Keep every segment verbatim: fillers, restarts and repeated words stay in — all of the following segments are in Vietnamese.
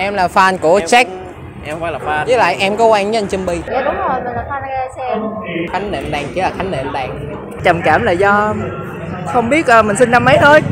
Em là fan của em Jack. Em không phải là fan. Với lại em có quen với anh Chumby. Dạ đúng rồi, mình là fan xem. Khánh nệm đàn chứ là Khánh nệm đàn. Trầm cảm là do không biết uh, mình sinh năm mấy thôi.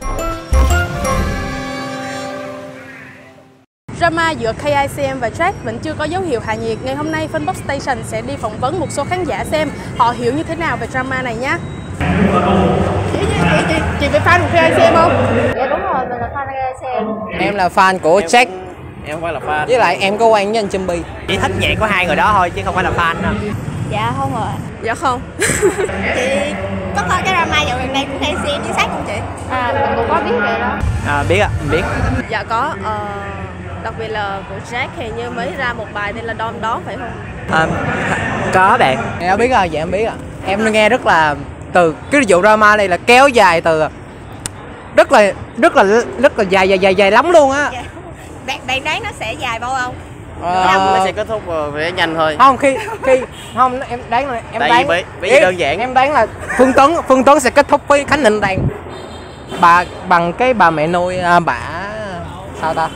Drama giữa ca i xê em và Jack vẫn chưa có dấu hiệu hạ nhiệt. Ngày hôm nay Funbox Station sẽ đi phỏng vấn một số khán giả xem họ hiểu như thế nào về drama này nhé. Chị, chị, chị, chị, chị phải fan của ca i xê em không? Dạ đúng rồi, mình là fan ca i xê em. Em là fan của em, Jack. Em không phải là fan. Với lại em có quen với anh Chumby. Chỉ thích nhạc của hai người đó thôi chứ không phải là fan đâu. Dạ không rồi. Dạ không. Chị có coi cái drama dạo gần đây của ca i xê em chính xác không chị? À, mình cũng có biết về đó. À, biết ạ, biết. Dạ có, uh, đặc biệt là của Jack hình như mới ra một bài tên là Đom Đó phải không? À, có bạn. Em biết rồi, dạ em biết rồi. Em nghe rất là từ cái vụ drama này là kéo dài từ rất là rất là rất là dài dài dài dài lắm luôn á. Dạ. Bạn bạn đoán nó sẽ dài bao không? Ờ, Nó sẽ kết thúc về nhanh thôi. không khi khi không em đoán là em Tại đoán vì bởi vì đơn giản. Em đoán là Phương Tuấn Phương Tuấn sẽ kết thúc với Khánh Định Đàn bà bằng cái bà mẹ nuôi à, bả sao ta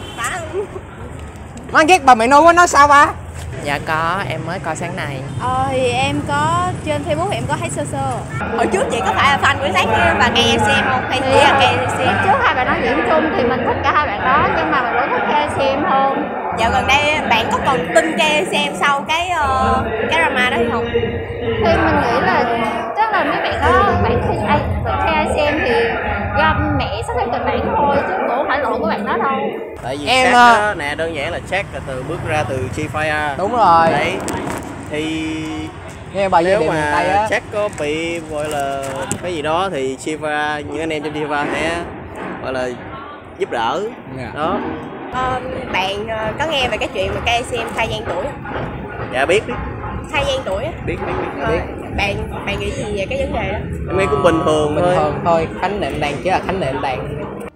nó ghét bà mẹ nuôi của nó sao ba. Dạ có, em mới coi sáng nay. Ờ thì em có trên Facebook thì em có thấy sơ sơ. Hồi trước chị có phải là fan của Jack và ca i xê em không? Hay chỉ là ca i xê em? Trước hai bạn đó diễn chung thì mình thích cả hai bạn đó, nhưng mà mình vẫn thích ca i xê em hơn. Dạo gần đây bạn có còn tin ca i xê em sau cái uh, cái drama đó hay không? Thì mình nghĩ là chắc là mấy bạn đó bạn thi ai ca i xê em thì do mẹ sắp thêm kịch bản thôi chứ cũng không phải lỗi của bạn đó đâu. Tại vì Em, Jack uh, đó, nè đơn giản là Jack là từ bước ra từ G-Fire. Đúng rồi. Đấy. Thì Nghe bài nếu về mà tay á. Jack có bị gọi là cái gì đó thì G-Fire, những anh em trong G-Fire sẽ gọi là giúp đỡ. Yeah. Đó. Ờ, bạn uh, có nghe về cái chuyện mà ca i xê em thay gian tuổi không? Dạ biết biết. Thay gian tuổi á? Biết biết biết. Ờ, bạn bạn nghĩ gì về cái vấn đề đó? Em nghĩ cũng bình thường Bình thôi. thường thôi, Khánh nệm đàn chứ là Khánh nệm đàn.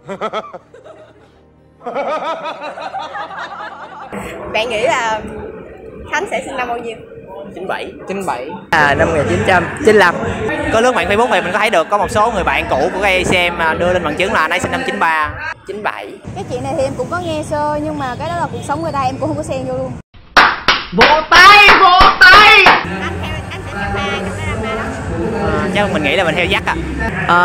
Bạn nghĩ là Khánh sẽ sinh năm bao nhiêu? chín bảy. chín bảy. À, năm một nghìn chín trăm chín mươi lăm. Có lướt mạng Facebook thì mình có thấy được có một số người bạn cũ của ca i xê em đưa lên bằng chứng là anh ấy sinh năm chín ba, chín bảy. Cái chuyện này thì em cũng có nghe sơ, nhưng mà cái đó là cuộc sống người ta, em cũng không có xen vô luôn. Vỗ tay, vỗ tay. Anh theo anh sẽ theo ai trong cái drama đó? À, chắc mình nghĩ là mình theo dắt ạ. À,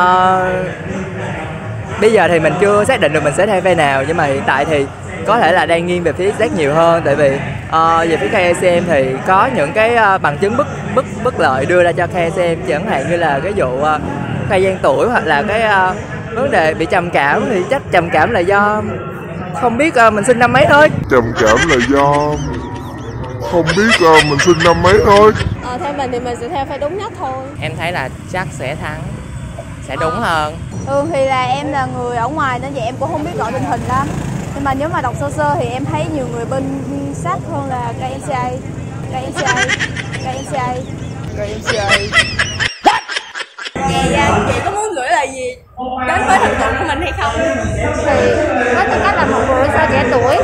bây giờ thì mình chưa xác định được mình sẽ theo phe nào, nhưng mà hiện tại thì có thể là đang nghiêng về phía Jack nhiều hơn, tại vì uh, về phía ca i xê em thì có những cái uh, bằng chứng bất bất bất lợi đưa ra cho ca i xê em, chẳng hạn như là cái vụ uh, khai gian tuổi hoặc là cái uh, vấn đề bị trầm cảm, thì chắc trầm cảm là do không biết uh, mình sinh năm mấy thôi. Trầm cảm là do không biết uh, mình sinh năm mấy thôi. Ờ, theo mình thì mình sẽ theo phe đúng nhất thôi. Em thấy là chắc sẽ thắng, sẽ đúng hơn. Thường thì là em là người ở ngoài nên vậy em cũng không biết rõ tình hình lắm. Nhưng mà nếu mà đọc sơ sơ thì em thấy nhiều người bên sát hơn là ca i xê a, ca i xê a, ca i xê a, ca i xê a. Vậy chị có muốn gửi lời gì đến với thần tượng của mình hay không? Thì với tư cách là một người sao trẻ tuổi